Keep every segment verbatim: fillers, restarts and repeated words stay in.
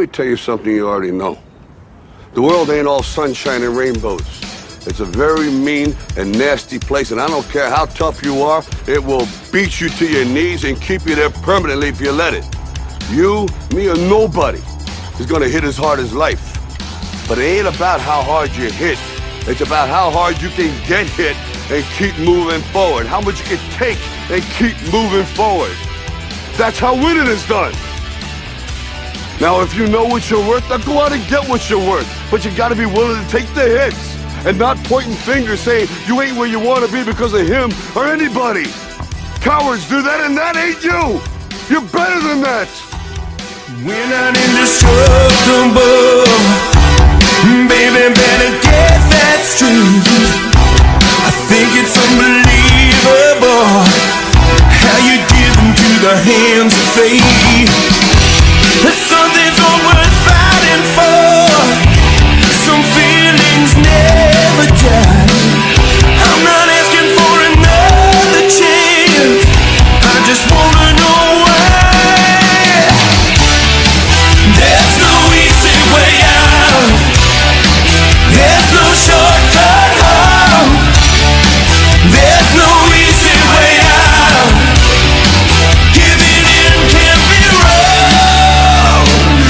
me tell you something you already know. The world ain't all sunshine and rainbows. It's a very mean and nasty place, and I don't care how tough you are, it will beat you to your knees and keep you there permanently if you let it. You, me, or nobody is gonna hit as hard as life. But it ain't about how hard you hit. It's about how hard you can get hit and keep moving forward. How much you can take and keep moving forward. That's how winning is done. Now, if you know what you're worth, then go out and get what you're worth. But you gotta be willing to take the hits and not pointing fingers saying you ain't where you wanna be because of him or anybody. Cowards do that, and that ain't you. You're better than that. We're not indestructible. Baby, better get that straight. I think it's unbelievable how you give into the hands of fate. Something's all worth fighting for. Some feelings never die. I'm not asking for another chance. I just wanna know why. There's no easy way out. There's no shortcut home. There's no easy way out. Giving in can't be wrong.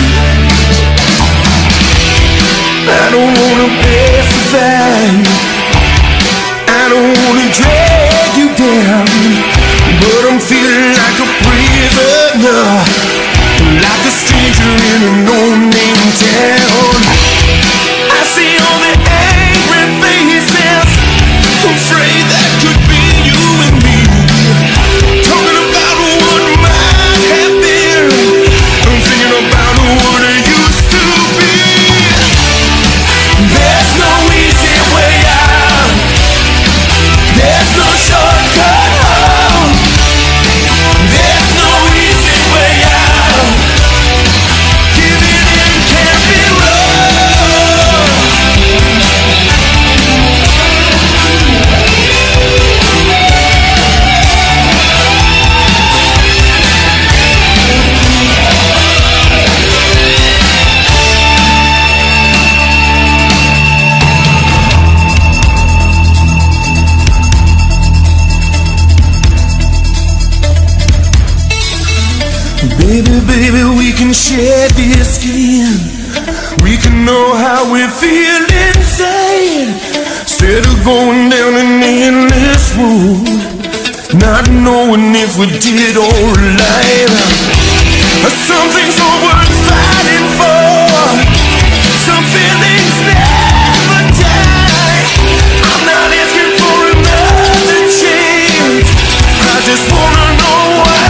I don't wanna pacify. I don't wanna drag you down, but I'm feeling like a prisoner, like a stranger in a no-name town. I see all the angry faces, afraid that could be you and me, talking about what might have been. I'm thinking about what it used to be. There's no easy way out. There's no shortcut home. There's no easy way out. Giving in can't be wrong. Baby, baby, we can share this skin. We can know how we feel inside. Instead of going down an endless road, not knowing if we did alright. Something's all worth fighting for. Some feelings never die. I'm not asking for another chance. I just wanna know why.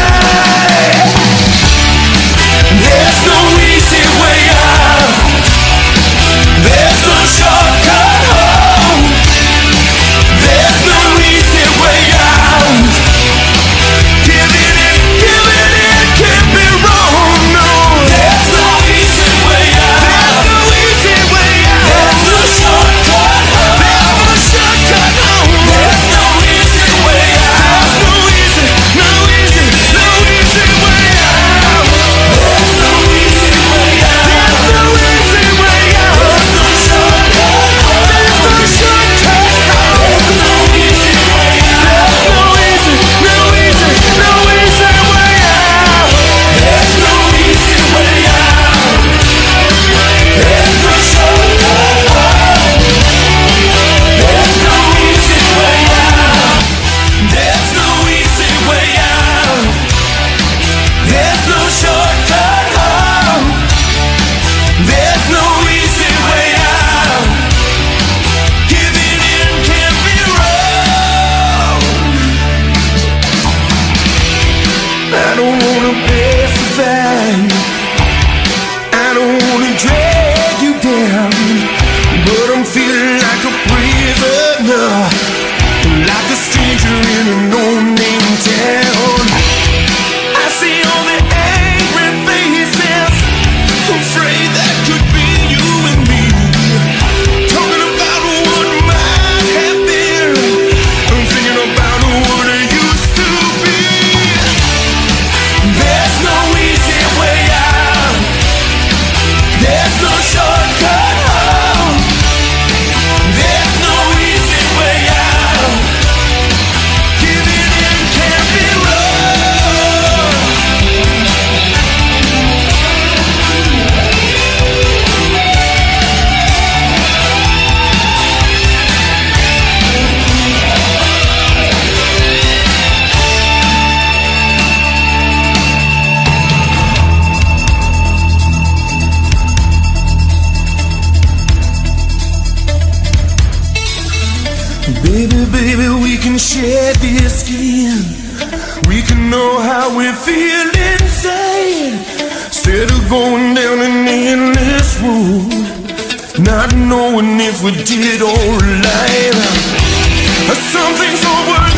There's no easy way out. There's no shortcut home. There's no easy way out. Giving in, giving in can't be wrong, no. There's no easy way out. There's no easy way out. There's no shortcut home. There's no shortcut home. There's no easy way out. There's no easy, no easy, no easy way out. There's no easy way out. There's no easy way out. There's no shortcut home. There's no shortcut home. There's no easy way out. There's no easy, no easy, no easy way out. There's no easy way out. There's no shortcut home. There's no easy way out. There's no easy way out. There's no shortcut home. There's no easy way out. Giving in can't be wrong. I don't wanna pacify. I don't wanna drag you down, but I'm feeling like a prisoner, like a stranger in a no-name town. I see all the angry faces, afraid that could be you and me, talking about what might have been. I'm thinking about what it used to be. There's no easy way out. shed this skin, we can know how we feel inside. Instead of going down an endless road, not knowing if we did alright. Something's over